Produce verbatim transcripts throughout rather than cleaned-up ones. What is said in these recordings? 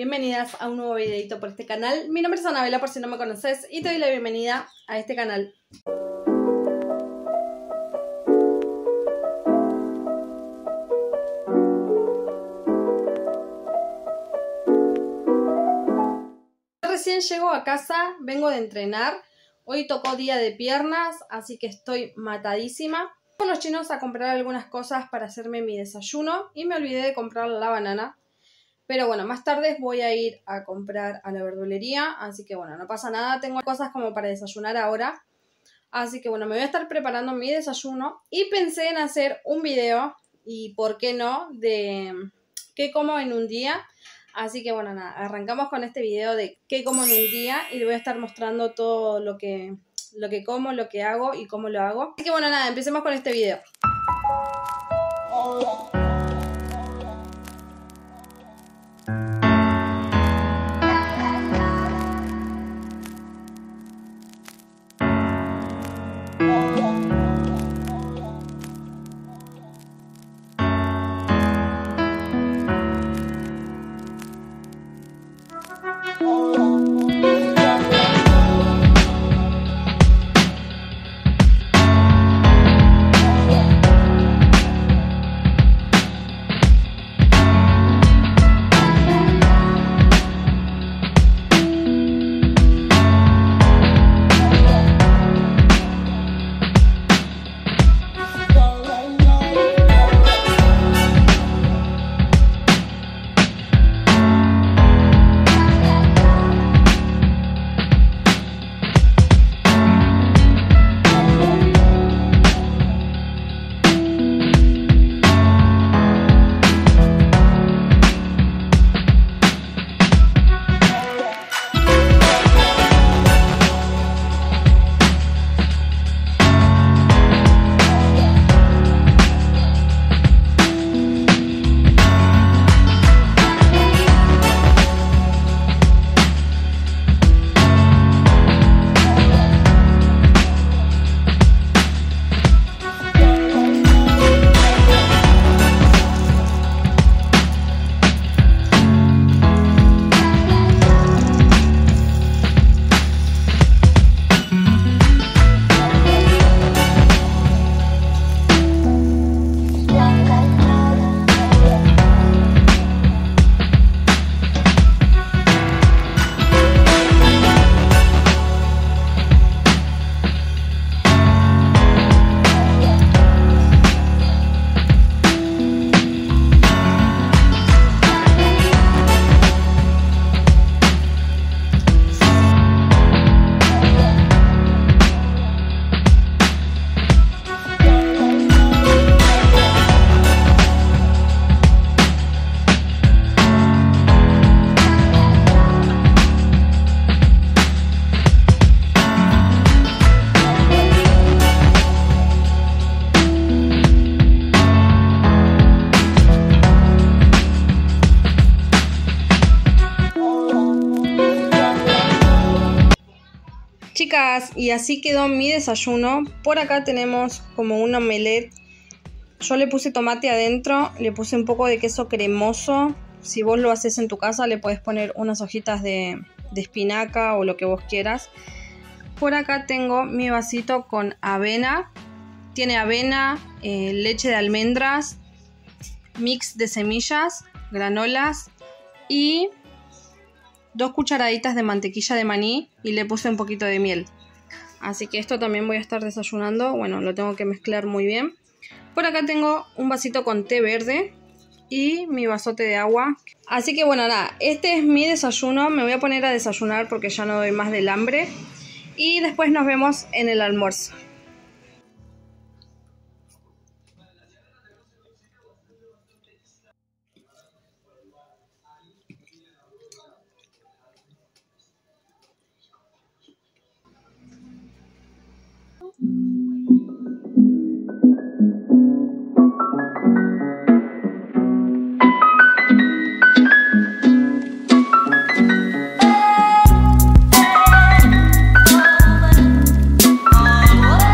bienvenidas a un nuevo videito por este canal. Mi nombre es Anabela, por si no me conoces, y te doy la bienvenida a este canal. Recién llego a casa, vengo de entrenar. Hoy tocó día de piernas, así que estoy matadísima. Con los chinos a comprar algunas cosas para hacerme mi desayuno y me olvidé de comprar la banana. Pero bueno, más tarde voy a ir a comprar a la verdulería, así que bueno, no pasa nada. Tengo cosas como para desayunar ahora. Así que bueno, me voy a estar preparando mi desayuno y pensé en hacer un video, y por qué no, de qué como en un día. Así que bueno, nada, arrancamos con este video de qué como en un día y le voy a estar mostrando todo lo que, lo que como, lo que hago y cómo lo hago. Así que bueno, nada, empecemos con este video. Chicas, y así quedó mi desayuno. Por acá tenemos como un omelette. Yo le puse tomate adentro, le puse un poco de queso cremoso. Si vos lo haces en tu casa, le podés poner unas hojitas de, de espinaca o lo que vos quieras. Por acá tengo mi vasito con avena. Tiene avena, eh, leche de almendras, mix de semillas, granolas y dos cucharaditas de mantequilla de maní, y le puse un poquito de miel. Así que esto también voy a estar desayunando. Bueno, lo tengo que mezclar muy bien. Por acá tengo un vasito con té verde y mi vasote de agua. Así que bueno, nada, este es mi desayuno. Me voy a poner a desayunar porque ya no doy más del hambre. Y después nos vemos en el almuerzo. Oh,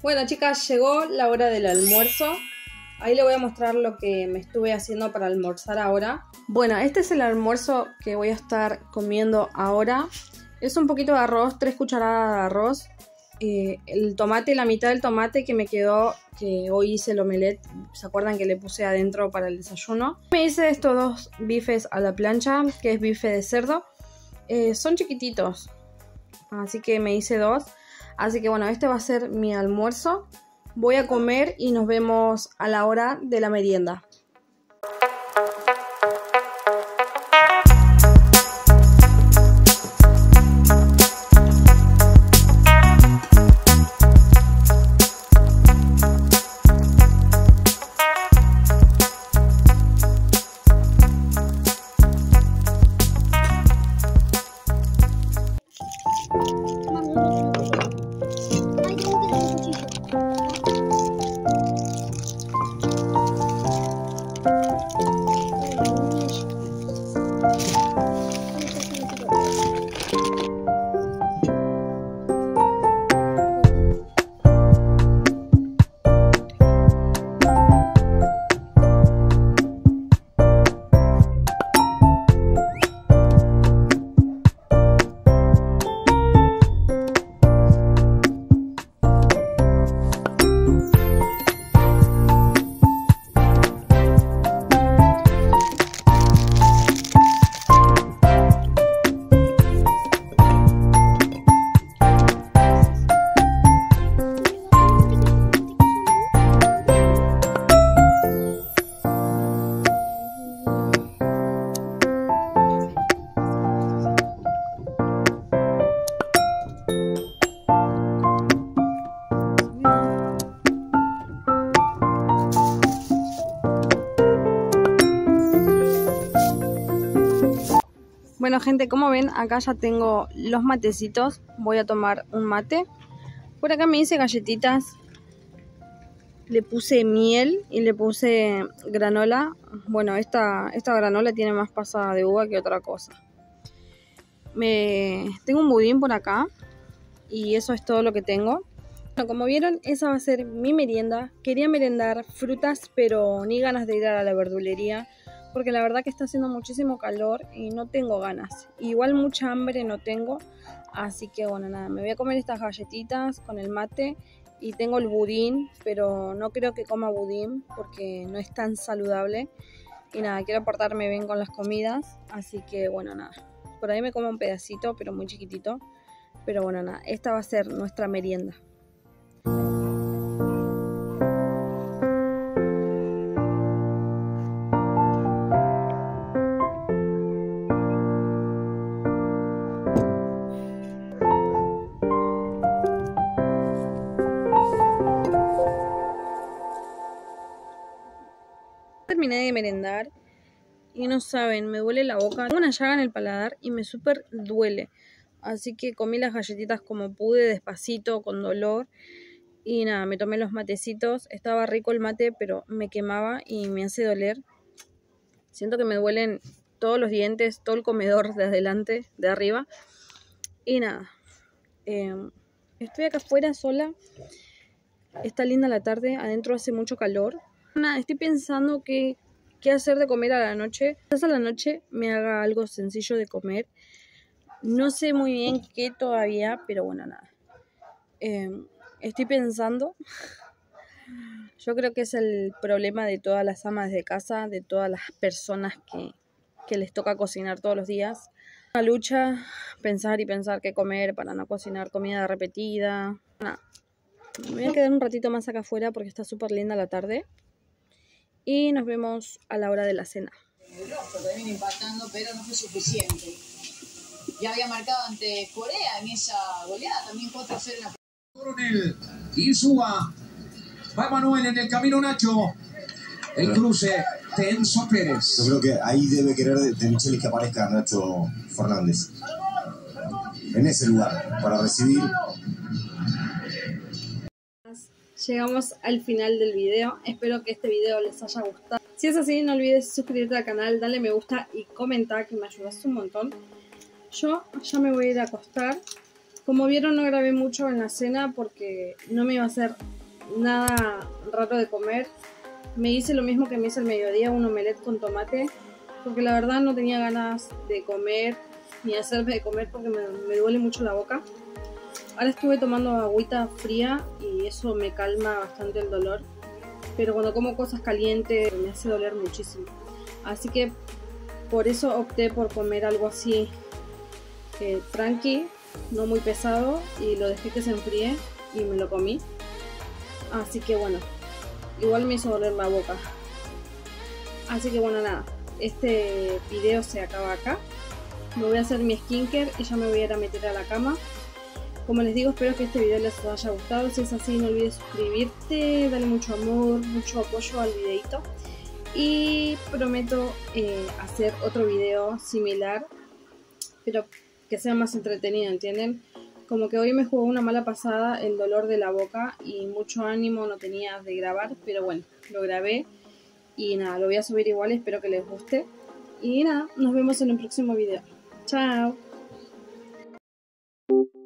Bueno, chicas, llegó la hora del almuerzo. Ahí le voy a mostrar lo que me estuve haciendo para almorzar ahora. Bueno, este es el almuerzo que voy a estar comiendo ahora. Es un poquito de arroz, tres cucharadas de arroz. Eh, el tomate, la mitad del tomate que me quedó, que hoy hice el omelette. ¿Se acuerdan que le puse adentro para el desayuno? Me hice estos dos bifes a la plancha, que es bife de cerdo. Eh, son chiquititos, así que me hice dos. Así que bueno, este va a ser mi almuerzo. Voy a comer y nos vemos a la hora de la merienda. Bueno, gente, como ven, acá ya tengo los matecitos. Voy a tomar un mate. Por acá me hice galletitas. Le puse miel y le puse granola. Bueno, esta, esta granola tiene más pasada de uva que otra cosa. Me... Tengo un budín por acá. Y eso es todo lo que tengo. Bueno, como vieron, esa va a ser mi merienda. Quería merendar frutas, pero ni ganas de ir a la verdulería. Porque la verdad que está haciendo muchísimo calor y no tengo ganas. Igual mucha hambre no tengo. Así que bueno, nada, me voy a comer estas galletitas con el mate. Y tengo el budín, pero no creo que coma budín porque no es tan saludable. Y nada, quiero portarme bien con las comidas. Así que bueno, nada. Por ahí me como un pedacito, pero muy chiquitito. Pero bueno, nada, esta va a ser nuestra merienda. Terminé de merendar y no saben, me duele la boca. Tengo una llaga en el paladar y me súper duele. Así que comí las galletitas como pude, despacito, con dolor. Y nada, me tomé los matecitos. Estaba rico el mate, pero me quemaba y me hace doler. Siento que me duelen todos los dientes, todo el comedor de adelante, de arriba. Y nada, eh, estoy acá afuera sola. Está linda la tarde, adentro hace mucho calor. Nada, estoy pensando que, qué hacer de comer a la noche. Quizás a la noche me haga algo sencillo de comer. No sé muy bien qué todavía, pero bueno, nada. Eh, estoy pensando. Yo creo que es el problema de todas las amas de casa, de todas las personas que, que les toca cocinar todos los días. Una lucha, pensar y pensar qué comer para no cocinar comida repetida. Nada. Me voy a quedar un ratito más acá afuera porque está súper linda la tarde. Y nos vemos a la hora de la cena. Termina impactando, pero no fue suficiente. Ya había marcado ante Corea en esa goleada, también cuatro a cero en la... Coronel, Insúa, va Manuel en el camino Nacho, el cruce, Tenso Pérez. Yo creo que ahí debe querer de, de Michelis que aparezca Nacho Fernández. En ese lugar, para recibir... Llegamos al final del video. Espero que este video les haya gustado. Si es así, no olvides suscribirte al canal, darle me gusta y comentar, que me ayudas un montón. Yo ya me voy a ir a acostar. Como vieron, no grabé mucho en la cena porque no me iba a hacer nada raro de comer. Me hice lo mismo que me hice al mediodía, un omelette con tomate, porque la verdad no tenía ganas de comer ni hacerme de comer porque me, me duele mucho la boca. Ahora estuve tomando agüita fría y eso me calma bastante el dolor, pero cuando como cosas calientes me hace doler muchísimo. Así que por eso opté por comer algo así eh, tranqui, no muy pesado, y lo dejé que se enfríe y me lo comí. Así que bueno, igual me hizo doler la boca. Así que bueno, nada, este video se acaba acá. Me voy a hacer mi skincare y ya me voy a ir a meter a la cama. Como les digo, espero que este video les haya gustado. Si es así, no olvides suscribirte, darle mucho amor, mucho apoyo al videito. Y prometo eh, hacer otro video similar, pero que sea más entretenido, ¿entienden? Como que hoy me jugó una mala pasada el dolor de la boca y mucho ánimo no tenía de grabar, pero bueno, lo grabé y nada, lo voy a subir igual, espero que les guste. Y nada, nos vemos en un próximo video. Chao.